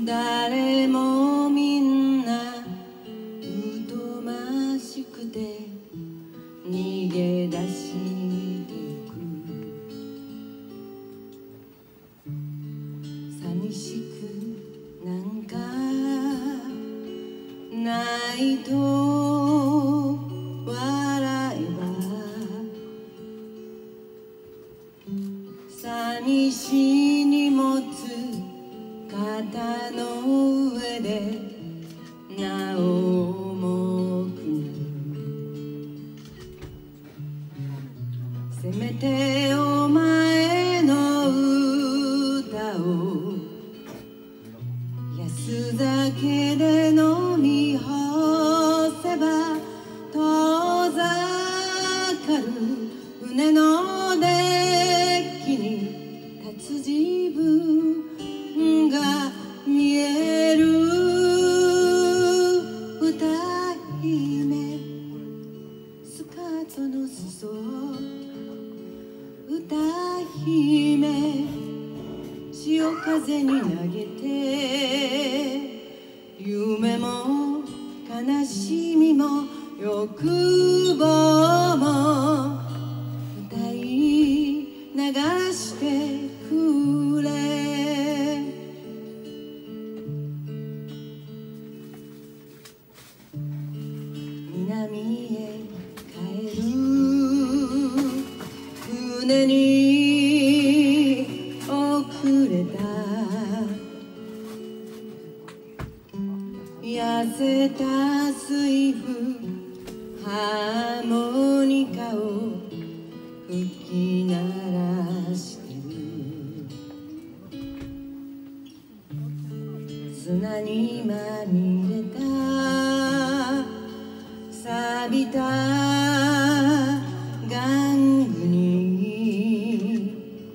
誰もみんな疎ましくて逃げ出してく、寂しくなんかないと笑えば、寂しい荷物肩の上でなお重く、せめてお前の歌を安酒で飲み干せば、遠ざかる船のデッキに立つ自分が見える。歌姫スカートの裾、歌姫潮風に投げて、夢も悲しみも欲望も歌い流してくれ。南へ帰る船に遅れた、痩せた水夫ハーモニカを吹き鳴らしてる。砂にまみれた錆びた玩具に、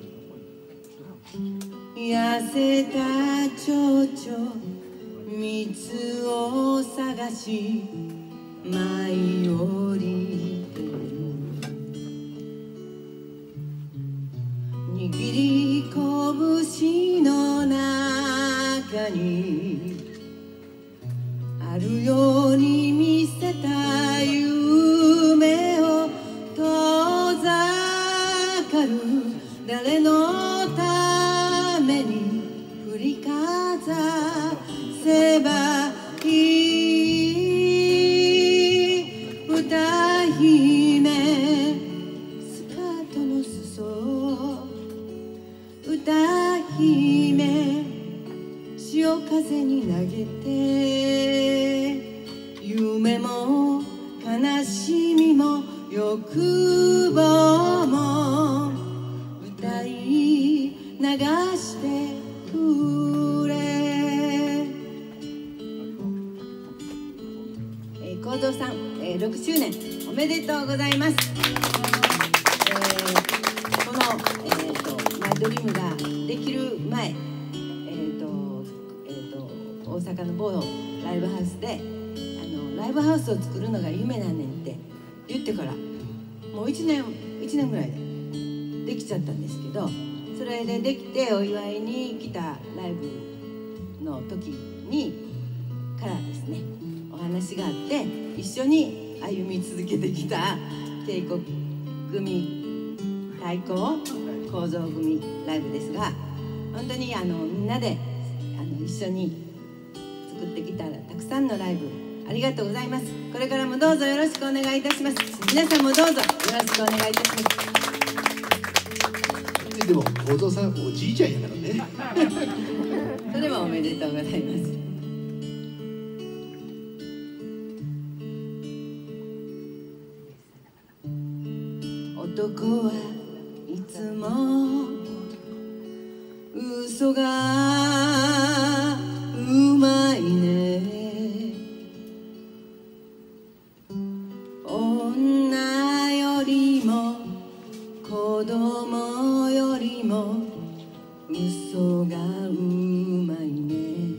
痩せた蝶々蜜を探し舞い降りてる。握り拳の中にあるように見せた夢を遠ざかる誰のために振りかざせばいい。歌姫スカートの裾、歌姫潮風に投げて、夢も悲しみも欲望も歌い流してくれ。幸三さん、6周年おめでとうございます。この、マイドリームができる前、大阪の某ライブハウスでライブハウスを作るのが夢なんねんって言ってからもう1年ぐらいでできちゃったんですけど、それでできてお祝いに来たライブの時にからですね、お話があって一緒に歩み続けてきた帝国組対抗構造組ライブですが、本当にみんなで一緒に作ってきたたくさんのライブありがとうございます。これからもどうぞよろしくお願いいたします。皆さんもどうぞよろしくお願いいたします。 でも幸三さんおじいちゃんやからねそれもおめでとうございます。男はいつも嘘がうまいね、女よりも子供よりも嘘がうまいね、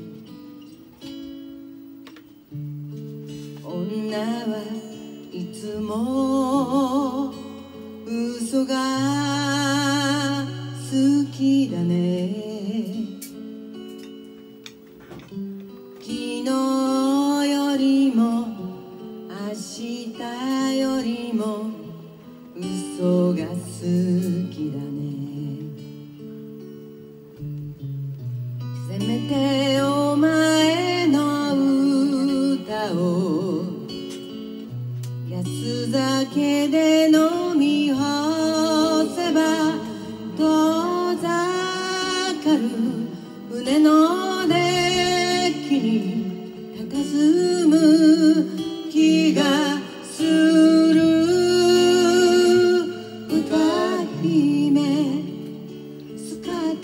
女はいつも嘘が好きだね、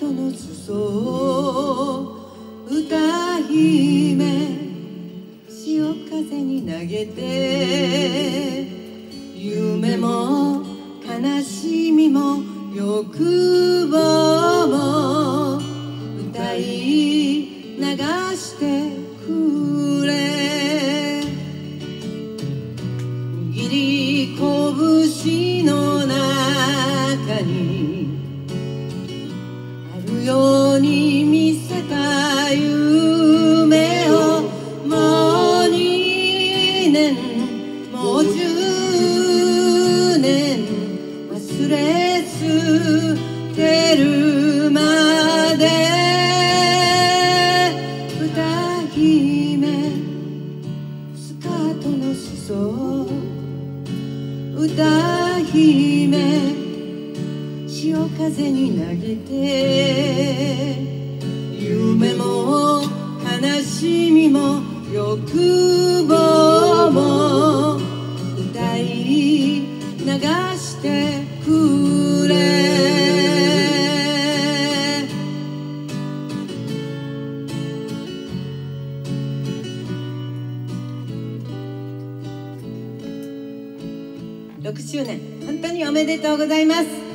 の裾を歌姫潮風に投げて夢も悲しみも欲望も歌い流してくれ握り拳の中にあるように見せた夢をもう2年もう10年忘れ捨てるまで歌姫スカートの裾歌姫潮風に投げて夢も悲しみも欲望も歌い流してくれ6周年本当におめでとうございます。